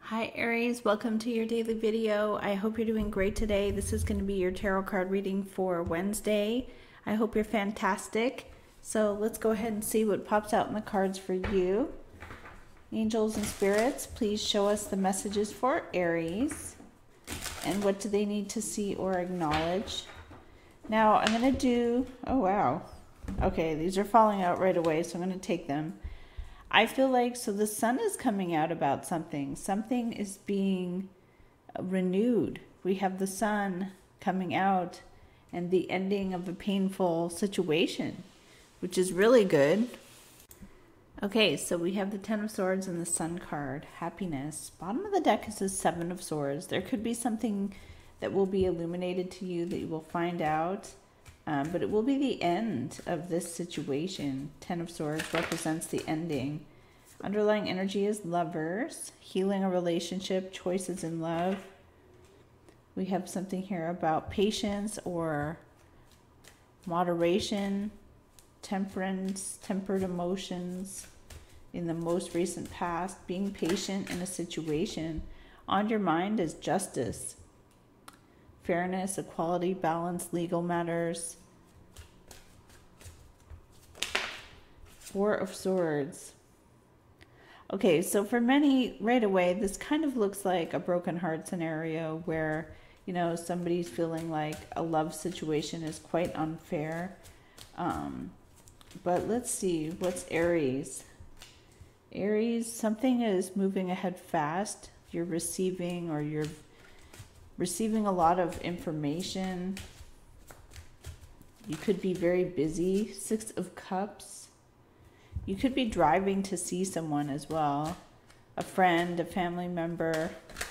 Hi Aries, welcome to your daily video. I hope you're doing great today. This is going to be your tarot card reading for Wednesday. I hope you're fantastic. So let's go ahead and see what pops out in the cards for you. Angels and spirits, please show us the messages for Aries. And what do they need to see or acknowledge? Now I'm going to do, oh wow. Okay, these are falling out right away, so I'm going to take them. I feel like, so the sun is coming out about something. Something is being renewed. We have the sun coming out and the ending of a painful situation, which is really good. Okay, so we have the Ten of Swords and the Sun card. Happiness. Bottom of the deck is the Seven of Swords. There could be something that will be illuminated to you that you will find out. But it will be the end of this situation. Ten of Swords represents the ending. Underlying energy is Lovers, healing a relationship, choices in love. We have something here about patience or moderation, temperance, tempered emotions in the most recent past, being patient in a situation. On your mind is justice. Fairness, equality, balance, legal matters. Four of Swords. Okay, so for many, right away, this kind of looks like a broken heart scenario where, you know, somebody's feeling like a love situation is quite unfair. But let's see, what's Aries? Aries, something is moving ahead fast. You're receiving a lot of information. You could be very busy. Six of Cups. You could be driving to see someone as well. A friend, a family member.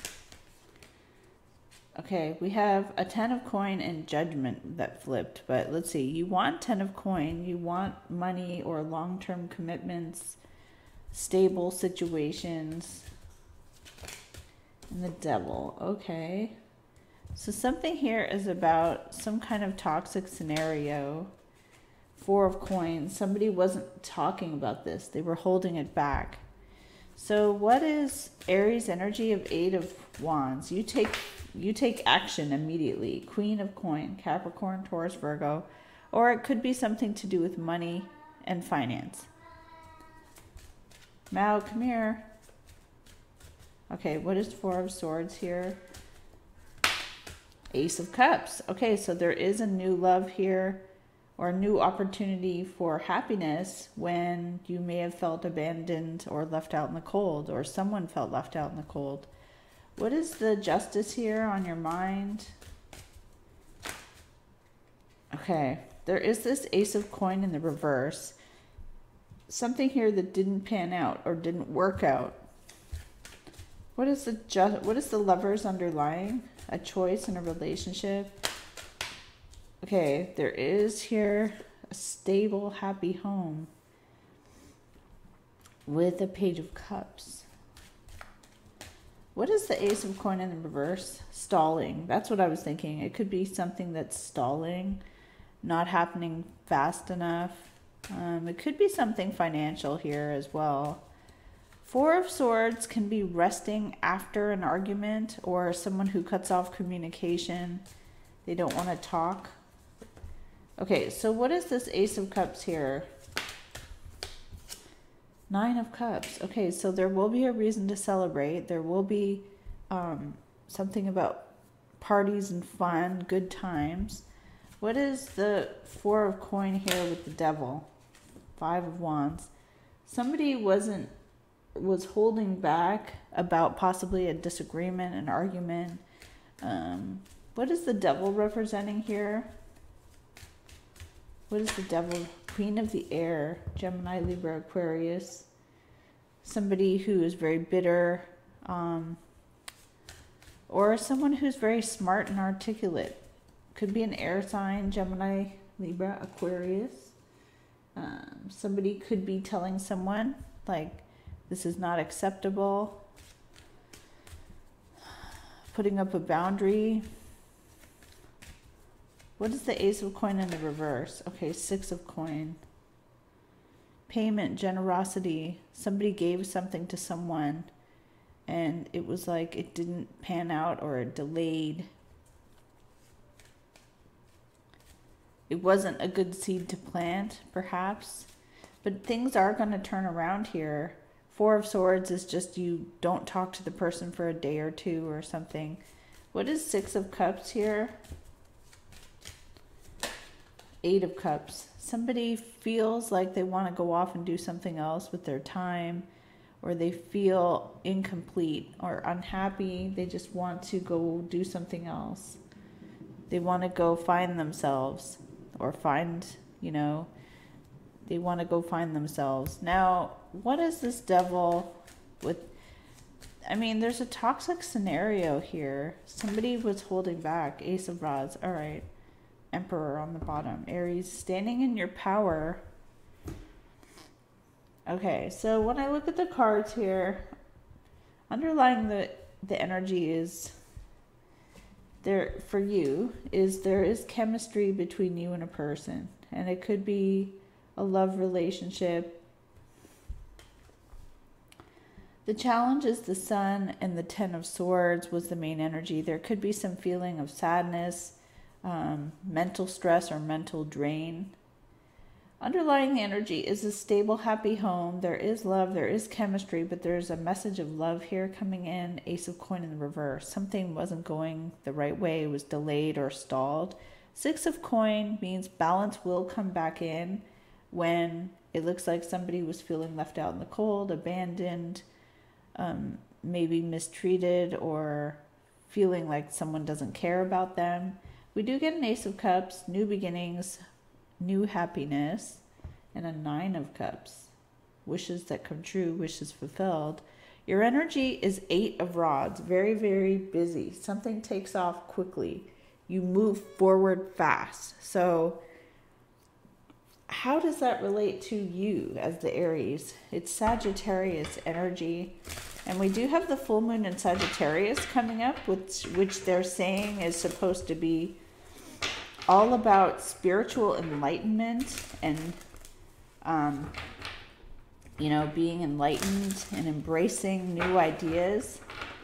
Okay, we have a Ten of Coin and Judgment that flipped. But let's see, you want Ten of Coin. You want money or long-term commitments, stable situations. And the Devil, okay. So something here is about some kind of toxic scenario. Four of Coins. Somebody wasn't talking about this. They were holding it back. So what is Aries energy of Eight of Wands? You take action immediately. Queen of Coin, Capricorn, Taurus, Virgo. Or it could be something to do with money and finance. Mao, come here. Okay, what is Four of Swords here? Ace of Cups. Okay, so there is a new love here or a new opportunity for happiness when you may have felt abandoned or left out in the cold, or someone felt left out in the cold. What is the Justice here on your mind? Okay, there is this Ace of Coin in the reverse. Something here that didn't pan out or didn't work out. What is the Lovers underlying? A choice in a relationship. Okay, there is here a stable, happy home with a Page of Cups. What is the Ace of Coin in the reverse? Stalling. That's what I was thinking. It could be something that's stalling, not happening fast enough. It could be something financial here as well. Four of Swords can be resting after an argument or someone who cuts off communication. They don't want to talk. Okay, so what is this Ace of Cups here? Nine of Cups. Okay, so there will be a reason to celebrate. There will be something about parties and fun, good times. What is the Four of Coin here with the Devil? Five of Wands. Somebody was holding back about possibly a disagreement, an argument. What is the Devil representing here? What is the Devil? Queen of the Air, Gemini, Libra, Aquarius. Somebody who is very bitter, or someone who's very smart and articulate. Could be an air sign, Gemini, Libra, Aquarius. Somebody could be telling someone, like, this is not acceptable. Putting up a boundary. What is the Ace of Coin in the reverse? Okay, Six of Coin. Payment, generosity. Somebody gave something to someone and it was like it didn't pan out, or it delayed. It wasn't a good seed to plant, perhaps. But things are going to turn around here. Four of Swords is just you don't talk to the person for a day or two or something. What is Six of Cups here? Eight of Cups. Somebody feels like they want to go off and do something else with their time, or they feel incomplete or unhappy. They just want to go do something else. They want to go find themselves, or find, you know, they want to go find themselves. Now, what is this Devil with? I mean, there's a toxic scenario here. Somebody was holding back. Ace of Rods. All right. Emperor on the bottom. Aries, standing in your power. Okay, so when I look at the cards here, underlying the energy is there for you is there is chemistry between you and a person, and it could be a love relationship. The challenge is the Sun, and the Ten of Swords was the main energy. There could be some feeling of sadness, mental stress, or mental drain. Underlying the energy is a stable, happy home. There is love, there is chemistry, but there's a message of love here coming in. Ace of Coin in the reverse. Something wasn't going the right way. It was delayed or stalled. Six of Coin means balance will come back in when it looks like somebody was feeling left out in the cold, abandoned, maybe mistreated, or feeling like someone doesn't care about them. We do get an Ace of Cups, new beginnings, new happiness, and a Nine of Cups. Wishes that come true, wishes fulfilled. Your energy is Eight of Rods, very, very busy. Something takes off quickly. You move forward fast. So how does that relate to you as the Aries? It's Sagittarius energy. And we do have the full moon in Sagittarius coming up, which they're saying is supposed to be all about spiritual enlightenment and, you know, being enlightened and embracing new ideas.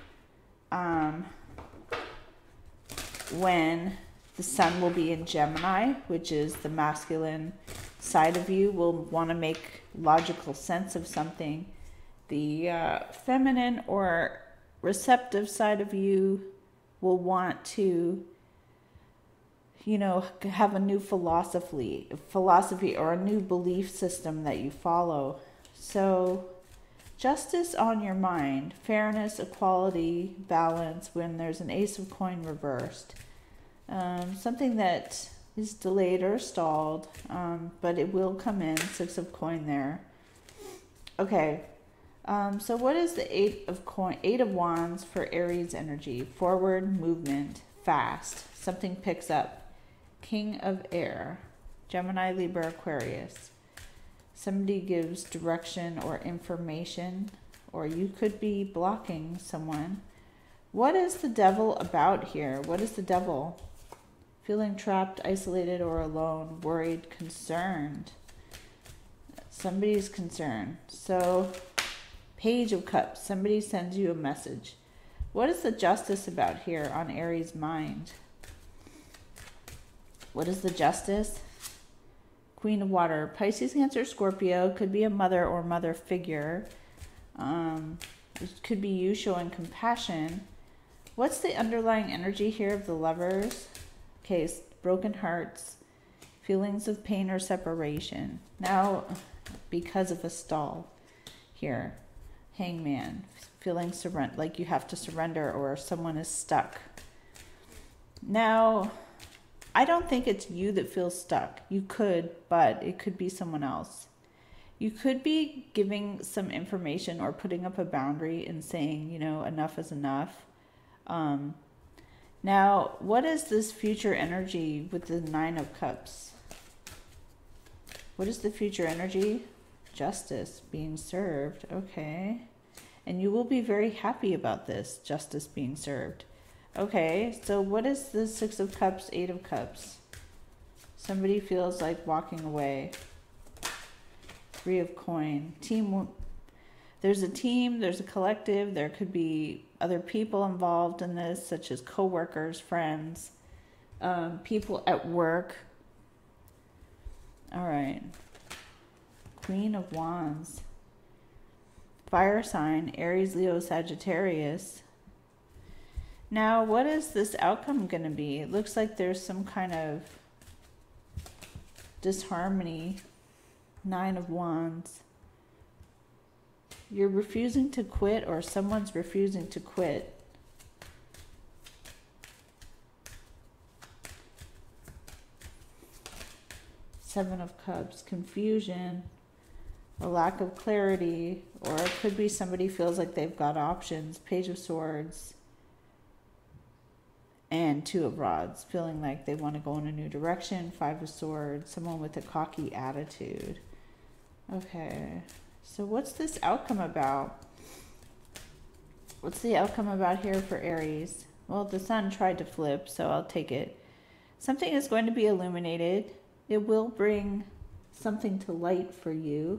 When the Sun will be in Gemini, which is the masculine side of you, will want to make logical sense of something. The feminine or receptive side of you will want to, you know, have a new philosophy or a new belief system that you follow. So justice on your mind, fairness, equality, balance when there's an Ace of Coin reversed. Something that is delayed or stalled, but it will come in. Six of Coin there. Okay. So what is the Eight of Wands for Aries energy? Forward movement, fast. Something picks up. King of Air, Gemini, Libra, Aquarius. Somebody gives direction or information, or you could be blocking someone. What is the Devil about here? What is the Devil? Feeling trapped, isolated, or alone, worried, concerned. Somebody's concerned. So, Page of Cups. Somebody sends you a message. What is the Justice about here on Aries' mind? What is the Justice? Queen of Water. Pisces, Cancer, Scorpio. Could be a mother or mother figure. It could be you showing compassion. What's the underlying energy here of the Lovers? Okay, broken hearts. Feelings of pain or separation. Now, because of a stall here. Hangman. Feeling like you have to surrender or someone is stuck. Now, I don't think it's you that feels stuck. You could, but it could be someone else. You could be giving some information or putting up a boundary and saying, you know, enough is enough. Now, what is this future energy with the Nine of Cups? What is the future energy? Justice being served. Okay. And you will be very happy about this, justice being served. Okay, so what is the Six of Cups, Eight of Cups? Somebody feels like walking away. Three of Coin. There's a team, there's a collective, there could be other people involved in this, such as co-workers, friends, people at work. All right. Queen of Wands. Fire sign, Aries, Leo, Sagittarius. Now, what is this outcome going to be? It looks like there's some kind of disharmony. Nine of Wands. You're refusing to quit, or someone's refusing to quit. Seven of Cups, confusion, a lack of clarity, or it could be somebody feels like they've got options. Page of Swords and Two of Rods, feeling like they want to go in a new direction. Five of Swords, someone with a cocky attitude. Okay, so what's this outcome about? What's the outcome about here for Aries? Well, the sun tried to flip, so I'll take it. Something is going to be illuminated. It will bring something to light for you.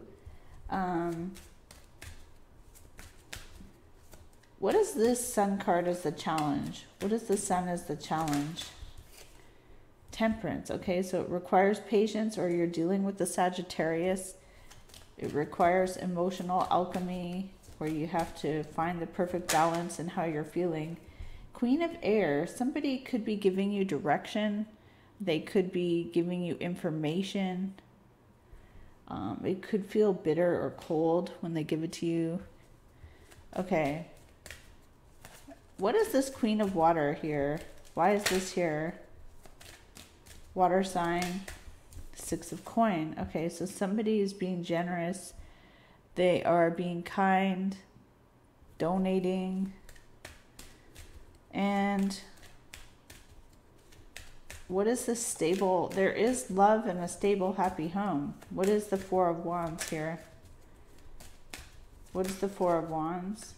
What is this sun card as the challenge? What is the sun as the challenge? Temperance. Okay, so it requires patience, or you're dealing with the Sagittarius. It requires emotional alchemy, where you have to find the perfect balance in how you're feeling. Queen of Air. Somebody could be giving you direction. They could be giving you information. It could feel bitter or cold when they give it to you. Okay. What is this Queen of Water here? Why is this here? Water sign. Six of Coin. Okay, so somebody is being generous. They are being kind, donating, and what is this stable? There is love in a stable, happy home. What is the Four of Wands here? What is the Four of Wands?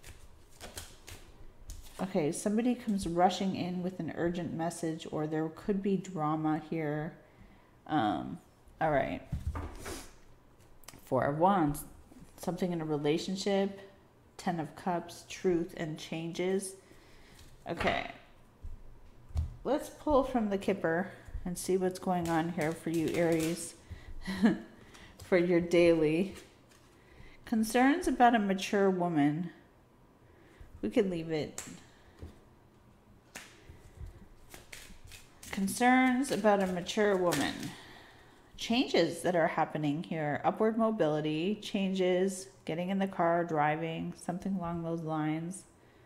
Okay, somebody comes rushing in with an urgent message, or there could be drama here. All right. Four of Wands. Something in a relationship. Ten of Cups. Truth and changes. Okay. Let's pull from the Kipper and see what's going on here for you, Aries, for your daily. Concerns about a mature woman. We could leave it. Concerns about a mature woman. Changes that are happening here. Upward mobility, changes, getting in the car, driving, something along those lines.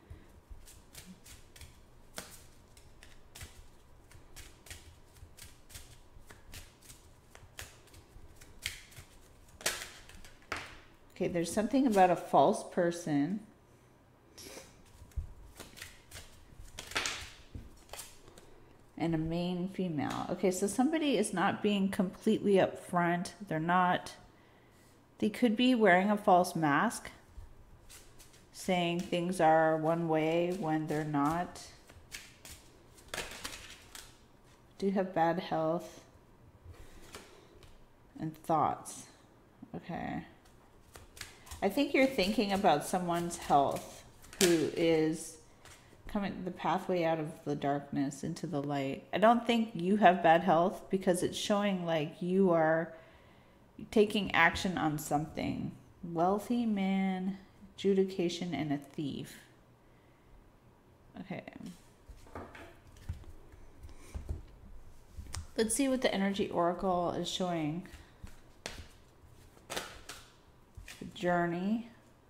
Okay, there's something about a false person. And a main female. Okay, so somebody is not being completely upfront. They could be wearing a false mask, saying things are one way when they're not. Do have bad health and thoughts. Okay. I think you're thinking about someone's health who is coming the pathway out of the darkness into the light. I don't think you have bad health, because it's showing like you are taking action on something. Wealthy man, adjudication, and a thief. Okay. Let's see what the energy oracle is showing. The journey.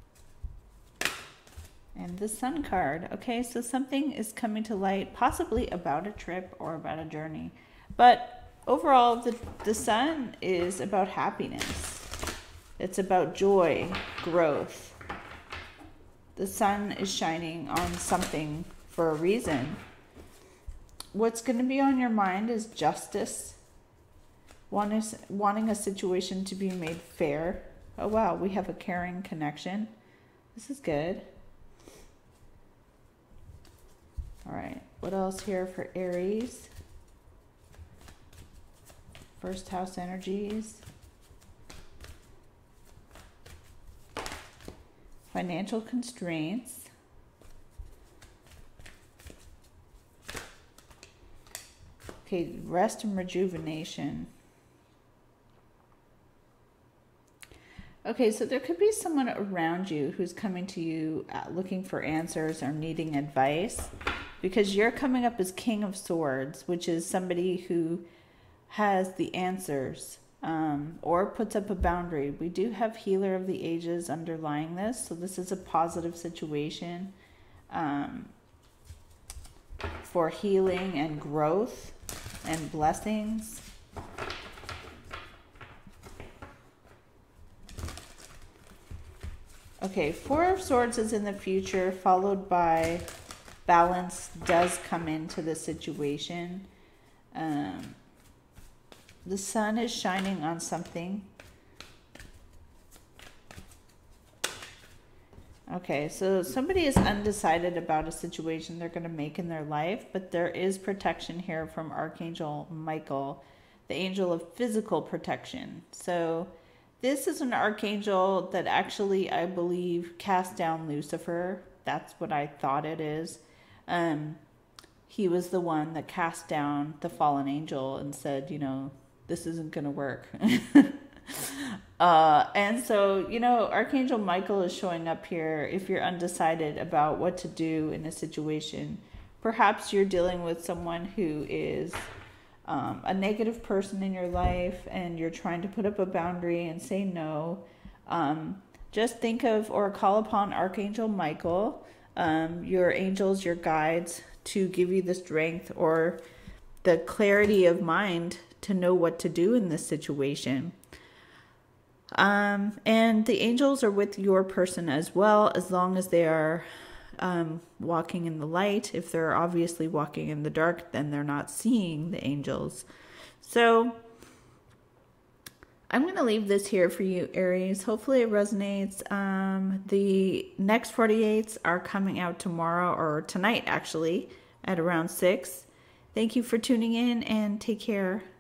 And the Sun card. Okay, so something is coming to light, possibly about a trip or about a journey. But overall, the Sun is about happiness. It's about joy, growth. The Sun is shining on something for a reason. What's going to be on your mind is justice. Wanting a situation to be made fair. Oh wow, we have a caring connection. This is good. All right, what else here for Aries? First house energies. financial constraints, okay, rest and rejuvenation. Okay, so there could be someone around you who's coming to you looking for answers or needing advice, because you're coming up as King of Swords, which is somebody who has the answers or puts up a boundary. We do have Healer of the Ages underlying this, so this is a positive situation for healing and growth and blessings. Okay, Four of Swords is in the future, followed by balance does come into the situation. The sun is shining on something. Okay, so somebody is undecided about a situation they're going to make in their life, but there is protection here from Archangel Michael, the angel of physical protection. So this is an archangel that actually, I believe, cast down Lucifer. That's what I thought it is. He was the one that cast down the fallen angel and said, you know, this isn't going to work. And so, you know, Archangel Michael is showing up here if you're undecided about what to do in a situation. Perhaps you're dealing with someone who is a negative person in your life and you're trying to put up a boundary and say no. Just think of or call upon Archangel Michael, your angels, your guides, to give you the strength or the clarity of mind to know what to do in this situation. And the angels are with your person as well, as long as they are walking in the light. If they're obviously walking in the dark, then they're not seeing the angels. So I'm going to leave this here for you, Aries. Hopefully it resonates. The next 48s are coming out tomorrow, or tonight actually, at around 6. Thank you for tuning in and take care.